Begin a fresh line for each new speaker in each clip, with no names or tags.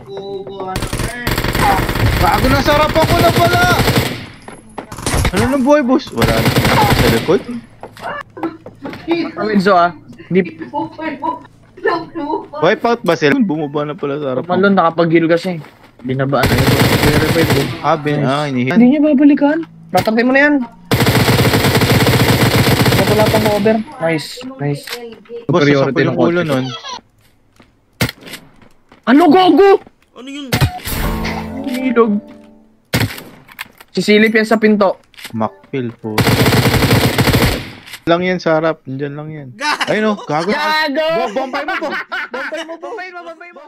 Bago na sarap ako na pala! Ano nang buhay, boss? Wala na sa likod?
Enzo Hindi.
Wipeout ba sila? Bumaba na pala sa harap.
Malon nakapag-heal kasi. Binabaan na yun. Revive mo.
Hinihil.
Hindi niya babalikan. Tatapin mo na yan. Wala pang over. Nice.
Boss, sasakpo yung ulo nun.
Ano, gogo?
Ano yun?
Ilog. Sisilip yan sa pinto.
Macpil po. Lang yan sa harap. Diyan lang yan. Ayun o, gago.
Gago!
Bombay mo po.
Bombay mo.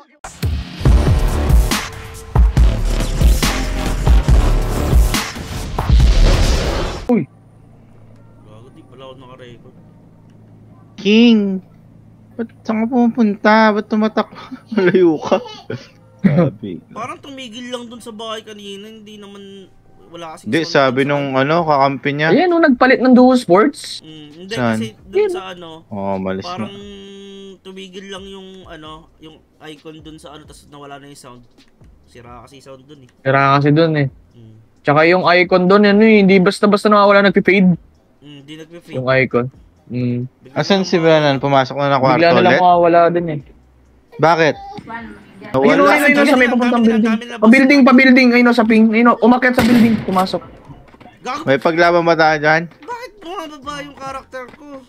Uy.
Gago, di pala ako naka-record.
King! Ba't saan ka pumunta? Ba't tumatak? Malayo ka. Sabi.
Parang tumigil lang dun sa bahay kanina, hindi naman wala kasi.
Hindi, sabi nung kakampi niya.
Ayan, nung nagpalit ng Duo Sports.
Hindi
Saan?
kasi dun sa
Malis
parang
na.
tumigil lang yung yung icon dun sa tapos nawala na yung sound. Sira kasi sound dun eh.
Tira kasi dun eh. Tsaka yung icon dun, hindi basta-basta nawawala nagpi-fade.
Hindi nagpe-fade.
Yung icon.
Asan si Branan? Pumasok na na kwarto
Bigla na lang
ulit?
mawawala din eh.
Bakit?
Ayun sa may papuntang building. Pa-building. Ayun sa ping. Ayun umakyat sa building. Pumasok.
Gago!
May paglaban ba tayo dyan?
Bakit bumababa yung character ko?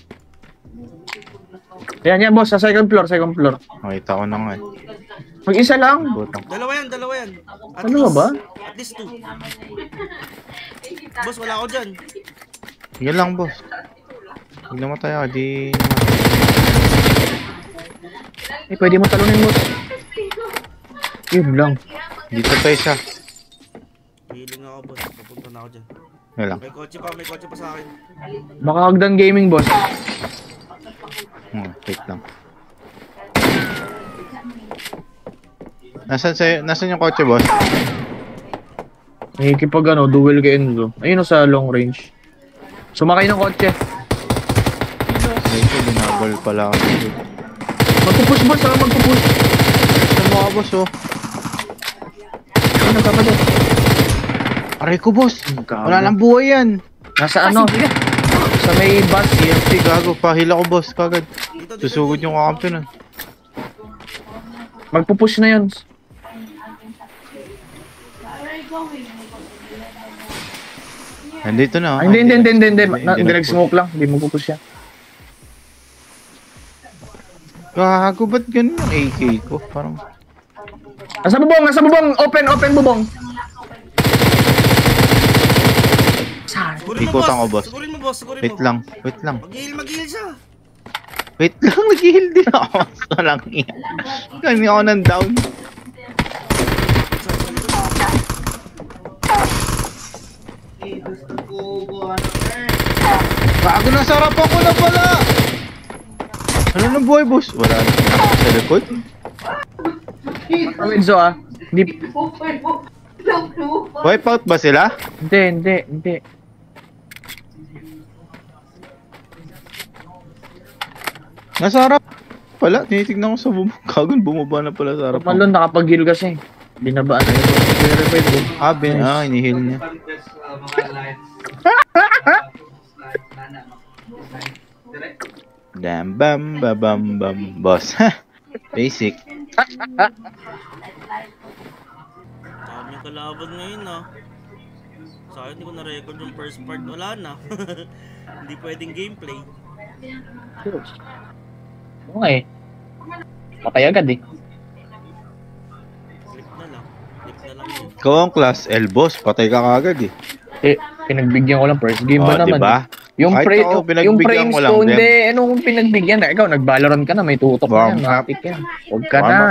Yan boss. Sa second floor.
Makita ko na nga.
Mag-isa lang.
Butang.
Dalawa yan.
Ano ba?
At least 2. Boss, wala ako dyan.
Sige lang, boss. Huwag naman tayo, di...
Pwede mo talunin, boss. Yun lang.
Dito tayo siya.
Feeling ako, boss. Papunta na ako dyan.
Yan lang.
May kotse pa sa akin.
Baka Hagdan Gaming, boss.
Wait lang. Nasaan yung kotse, boss?
Nakikipag duel kay Enzo. Ayun sa long range. Sumakay ng kotse.
Ito, binabal pala ako.
Magpupush, boss. Magpupush.
Saan mo ka, boss, oh?
Ano ka ba dyan?
Aray ko, boss. Wala nang buhay yan.
Nasa sa may bus.
TNT, gago. Pahila ko, boss. Kagad. Susugod yung kakampi nun.
Magpupush na yun.
Nandito na, oh.
Hindi. Hindi nag-smoke lang. Hindi magpupush yan.
Gago, ba't ganun yung AK ko? Parang...
Nasa bubong! Open bubong!
Ikutan ko, boss.
Sigurin mo.
Wait lang.
Mag-heal siya.
Wait lang, nag-heal din ako. Walang yan. Kani ako ng down. Bago na sarap ako na pala! Ano nang buhay, boss? Wala na sa likod?
Enzo Hindi.
Wipeout ba sila?
Hindi.
Nasa harap pala, tinitignan ko sa bumaba. Kagon, bumaba na pala sa harap.
Malon nakapag-heal kasi. Binabaan na yun. Revive mo.
Hinihil niya. Damn, bam, boss. Basic.
Dami kalaban ngayon Sa akin hindi ko na-record yung first part. Wala na. Hindi pwedeng gameplay.
Oo nga eh. Patay agad eh.
Clip na lang yun.
Ikaw ang class L, boss. Patay ka kagad eh.
Pinagbigyan ko lang first game ba naman?
Diba?
Yung
Pinagbigyan
frames
ko lang
ko,
din.
hindi. Anong pinagbigyan? Ikaw, nag-Valorant ka na, may tutok na yan. Matik yan. Huwag ka na.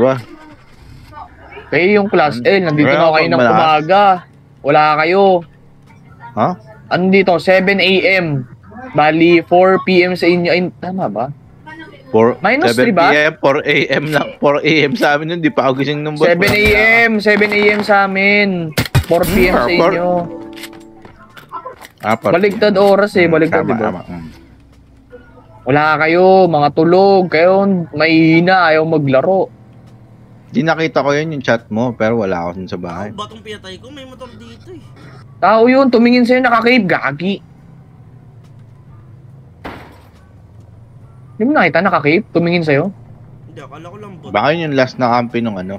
Kayo yung class L, nandito na kayo ng umaga. Wala kayo.
Ha?
Andito, 7 AM. Bali, 4 PM sa inyo. Ay, tama ba? Minus 3 ba?
7 PM, 4 AM lang. 4 AM sa amin yun, di pa ako gising ng boss.
7 AM sa amin. 4 PM sa inyo. Baligtad oras eh, baligtad diba? Wala kayo, mga tulog. Kayo, mahihina, ayaw maglaro.
Di nakita ko yun yung chat mo, pero wala ako dun sa bahay.
Ako batong pinatay ko, may motor dito eh.
Tao yun, tumingin sa'yo, naka-cave, gagi. Hindi mo nakita, naka-cave, tumingin sa'yo.
Hindi, akala ko lang bot.
Baka yun yung last na kampi nung ano.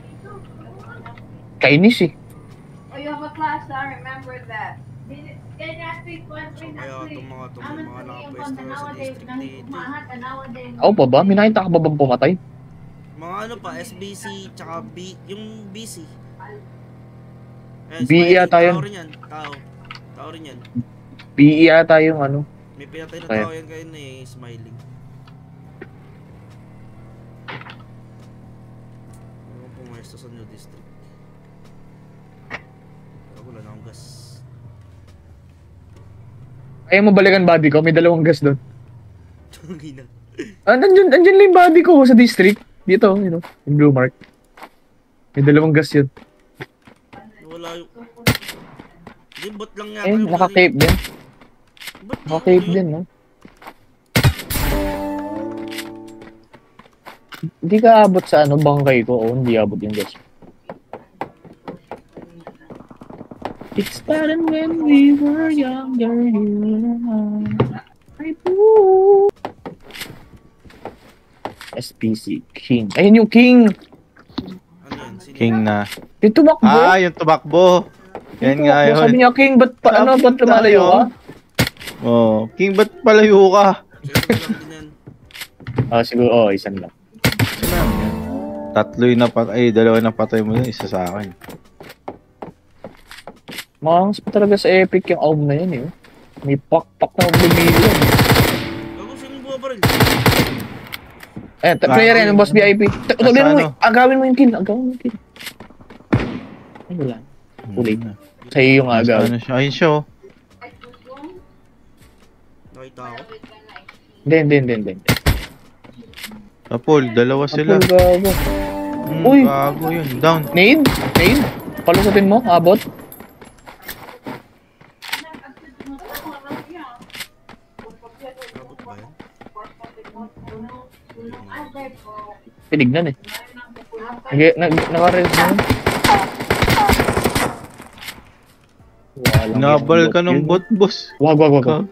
Kainis eh.
Oh, you have a class, I remember that.
Kaya itong mga nakapwesto na sa district dito.
Ako pa ba? May nakita ka ba bang pumatay?
Mga ano pa, SBC, tsaka B, yung BC.
BE yata yun.
Tao rin yan, tao rin yan.
PE yata yung ano.
May pinatay na
Kaya.
tao yan kayo na eh, smiling. Ano pumwesto sa new district? Pero wala na akong gas.
Kaya mo balikan body ko, may 2 gas doon.
Tungin na.
Andyan lang yung body ko sa district. Dito, you know, yung blue mark. May 2 gas yun.
Wala yung... Hindi, bot lang yata
Eh,
yung...
naka-cape din.
Ba't di
Naka-cape
yun?
din, no? Hindi ka abot sa ano, bangkay ko. Oo, hindi abot yung gas. It started when we were younger, you and I. SPC, King. Ayun yung King!
Ano yan? Sino
King na.
Yung tumakbo.
Ah, yung tumakbo. Yan
Yung
nga
tumakbo. Sabi
yun.
niya, King, ba't
Sabi
lumalayo
tayo.
ka?
Oh, King, ba't palayo ka?
Sino lang din yan?
Siguro, isan lang.
Sino yan? 3 yung napatay, 2 na patay mo yun, isa sa akin.
Makangas pa talaga sa Epic yung AUM na yun, eh. May pak-pak na lumiliyan.
Gago, sino buha ba rin?
Player yan, yung boss VIP. Tuloy mo, agawin mo yung kill. Agawin mo yung kill. Ay, wala. Ulit. Sa'yo yung agaw.
Ano siya? Ayun siya, oh.
Nakita ako.
Hindi.
Apol, 2 sila.
Apol, gago. Uy!
Gago yun. Down.
Nade? Palusutin mo, abot.
Abot ba yan?
Tinignan eh. Naka-res na yun. Walang
Nabal
yung
ka ng
yun.
bot, boss.
Wag.
Gago.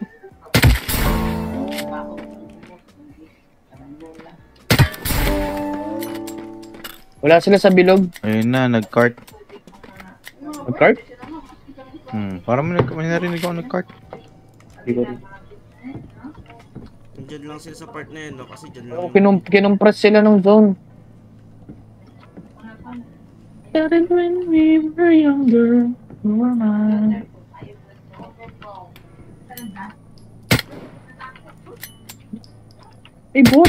Wala sila sa bilog.
Ayun na, nag-cart.
Mag-cart?
Parang may narinig ako nag-cart.
Hindi ko rin.
Nandyan lang sila sa part na yun, no? Kasi dyan lang
Oh, kinumpress sila ng zone. Started when we were younger, you were mine. Hey, bot!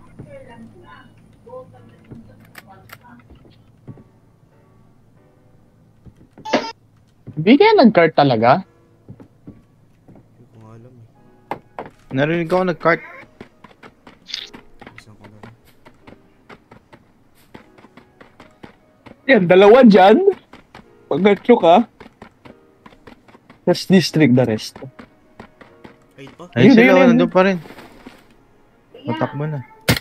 Hindi kaya nag-cart talaga?
Hindi ko nga alam eh.
Narinig ako nag-cart.
Isang ko na rin.
Yan, 2 dyan. Pag-gatlo ka. Tapos district the rest.
Ay pa.
Ayun
Yun,
sila,
yun,
oh,
yun.
nandun pa rin. Matakbo na.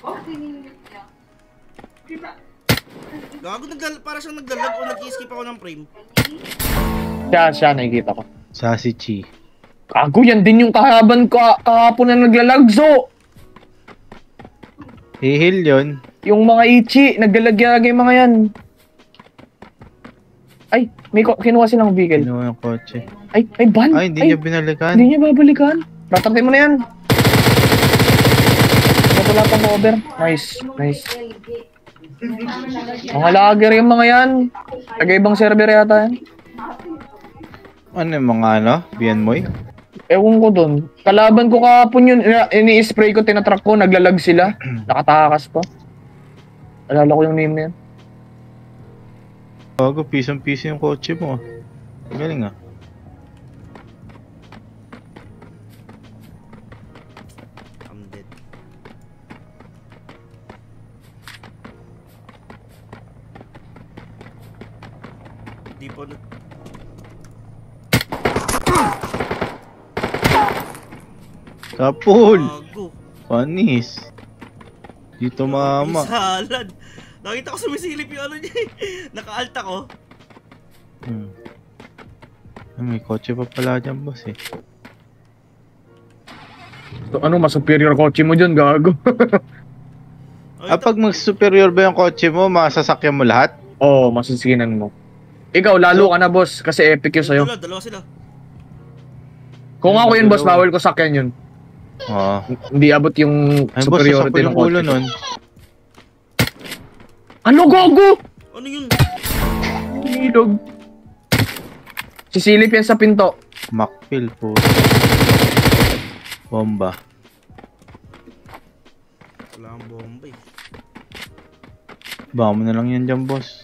Gago, para siyang nagdalag o nag-skip ako ng frame.
Siya, nakikita ko.
Sassy Chi.
Gago, yan din yung kahaban ko kahapon na naglalagso.
Hihil yun.
Yung mga ichi, naglalagyan yung mga yan. Ay, kinuha silang vehicle.
Kinuha yung kotse.
Ay, ban.
Ay, hindi niya binalikan.
Hindi niya babalikan. Tatartin mo na yan. Wala pang cover. Nice. Mga lagger yung mga yan. Taga-ibang server yata yan.
Ano yung mga ano? Bianmoy?
Ewan ko dun. Kalaban ko kahapon yun. Ini-spray ko, tinatrack ko, naglalag sila. Nakatakas pa. Alala ko yung name na yan.
Bago, pisang-piso yung kotse mo. Galing ah.
I'm dead. Di pa na...
Kapul!
Gago.
Panis. Dito mama.
Salad. Nakita ko sumisilip yung ano niya eh. Naka-alt ako.
May kotse pa pala dyan, boss eh.
So, ano, mas superior kotse mo dyan, gago.
Pag mas superior ba yung kotse mo, masasakyan mo lahat?
Oo, masasikinan mo. Ikaw, lalo ka na, boss, kasi epic yun sa'yo.
Dalawa sila.
Kung ako yun, boss, bawal ko sakyan yun.
Oo.
Hindi abot yung
Ay, boss, sasakyan
superiority ng
yung ulo
kotse.
nun.
Ano, gago?
Ano yun?
Ilog. Sisilip yan sa pinto.
Macpil po. Bomba.
Wala kang bomba eh.
Baka mo na lang yan dyan, boss.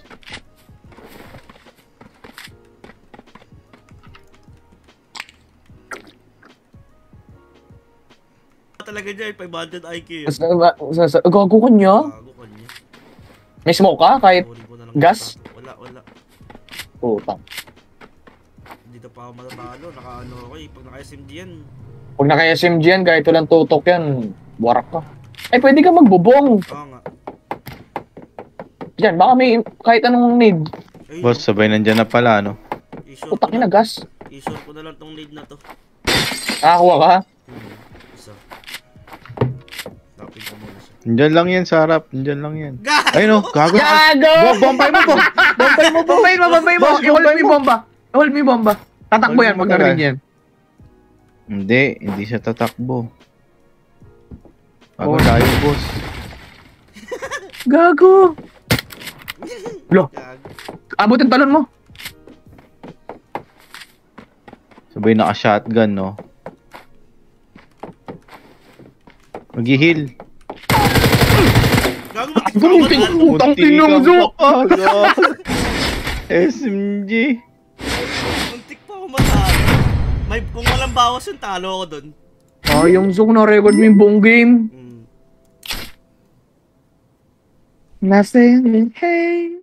Talaga dyan, 500 IQ yun.
Gago ka niya?
Bago ka niya.
May smoke ka? Kahit
Kunin ko na lang
gas?
yung tato. Wala.
putang.
Dito pa ako matatalo. Naka-ano ako eh. Pag naka-SMG yan.
Pag naka-SMG yan, kahit walang tutok yan, warak ka. Ay, pwede ka magbubong.
Oo nga.
Diyan, baka may kahit anong need.
Ay,
Boss, sabay nandyan na pala, no?
i-short ko
Putang ina,
na.
gas.
I-short ko na lang tong lead na to.
Nakakuha ka?
Isa. Tapin ko muna siya.
Nandyan lang yan sa harap. Nandyan lang yan.
Gago!
Ay, no. Gago.
Gago!
Bombay mo, boss. Bombay mo, boss.
Bombay mo!
Boss,
I-hold mo
bombay
yung
mo.
bomba. I-hold mo yung bomba. Tatakbo
Hold
yan,
mo
pag narinig
talaga.
yan.
Hindi siya tatakbo. Bago
Oh.
tayo, boss.
Gago! Lo,
Gago.
abutin talon mo.
Sabay naka-shotgun, no? Mag-heal.
Gago, ba't
Gunting,
ikaw
putang tinong zo.
SMG.
Muntik pa ako matalo. Kung walang bawas yung talo ako dun.
Yung Zook na record mo yung buong game.
Mm.
Nothing, hey.